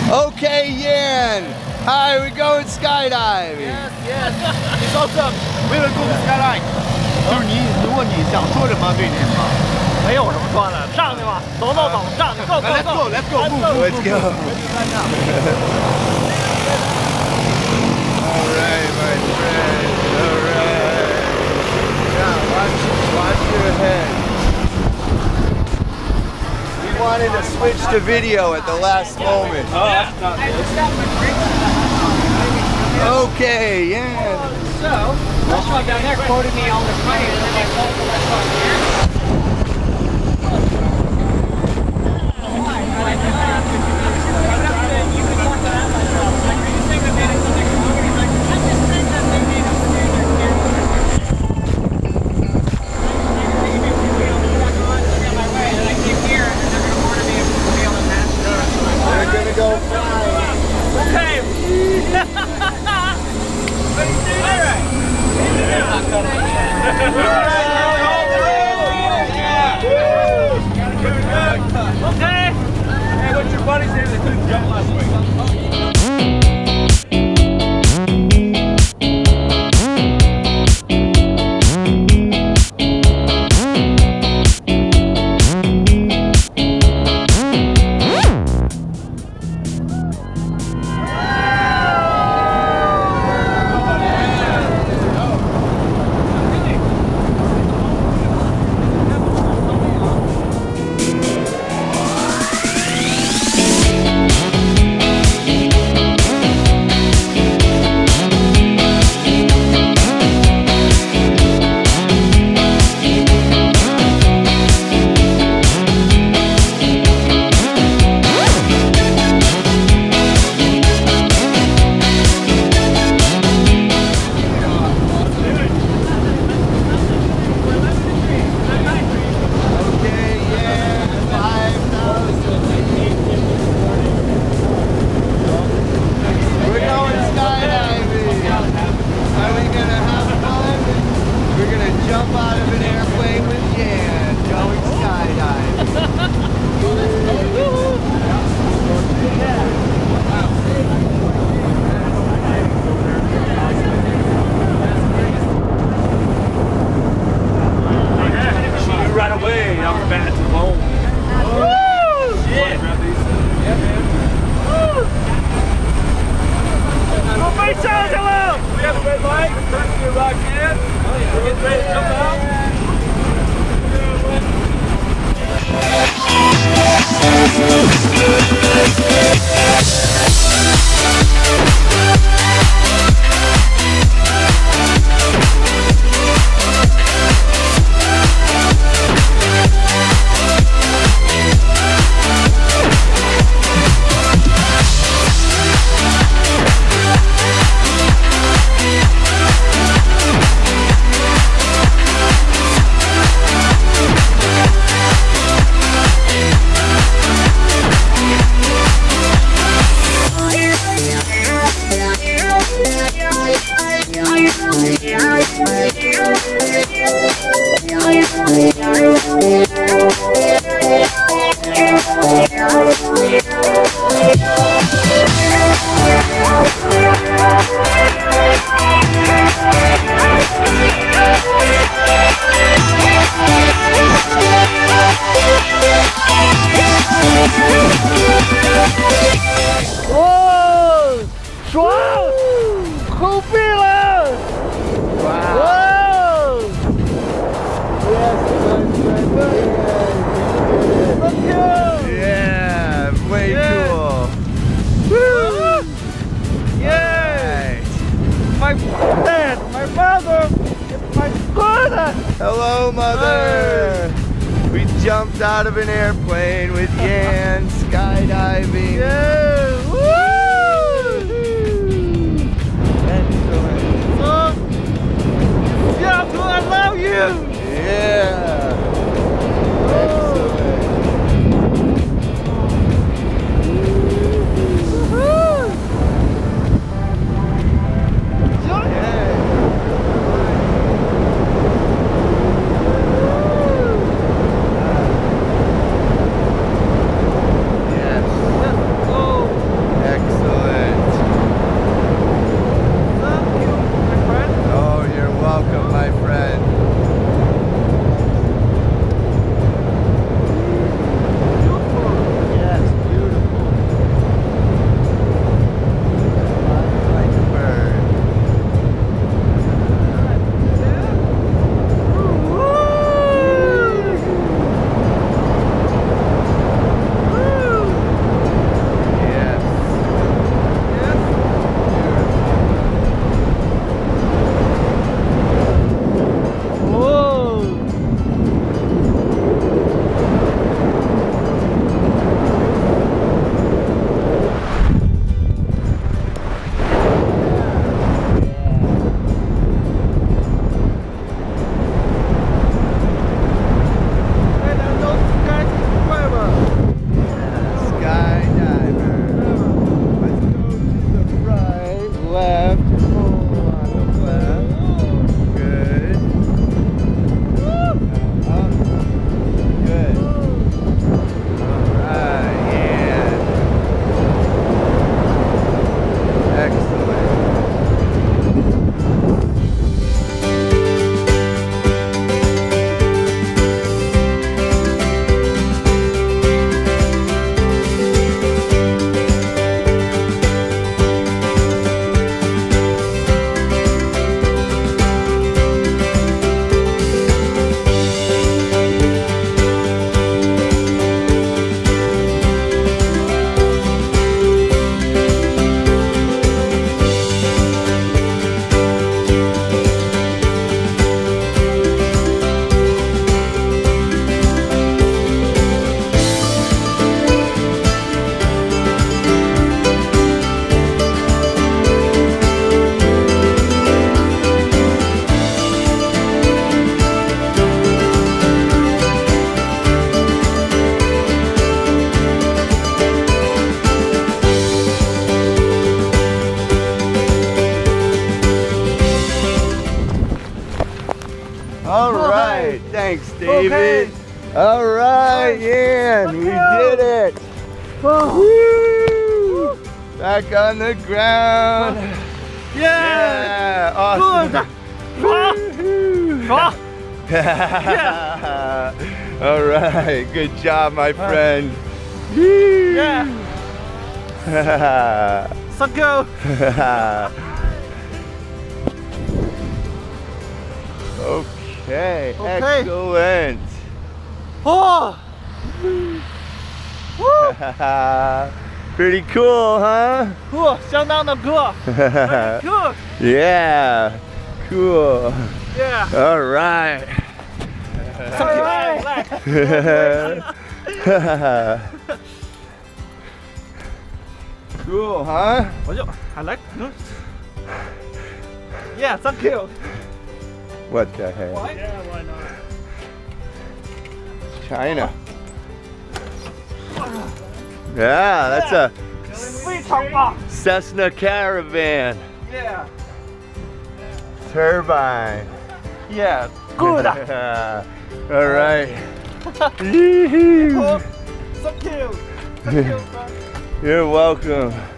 Okay, Yan. Hi, we going skydiving. Yes, yes. It's awesome. We will go to skydive. 就是如果你想说什么对你吗？ 没有什么说的，上去吧，走走走，上去 go go Let's go, let's go, move. Let's go. All right, my friend. All right. Yeah, watch your head. We wanted to switch to video at the last moment. Okay, yeah. So, restaurant down there quoted me on the money, and then I told the restaurant here. Okay. Hey, what's your buddy's name that couldn't jump last week? Hello, Mother! We jumped out of an airplane with Yan skydiving. Yeah! Woo! Excellent. Yeah, I love you! Yeah! baby. Okay. All right, yeah, we did it. Woo! Back on the ground. Yeah. Awesome. Yeah. All right, good job, my friend. Yeah. Thank you. Okay, Okay. excellent. Oh. Pretty cool, huh? 酷，相当的酷。Cool. Yeah, cool. Yeah. All right. Cool, huh? I like. Yeah, thank you. What the heck? Yeah, why not? China. Yeah, that's a 非常棒。 Cessna Caravan. Yeah. Turbine. Yeah. Good. All right. Thank you. Thank you. You're welcome.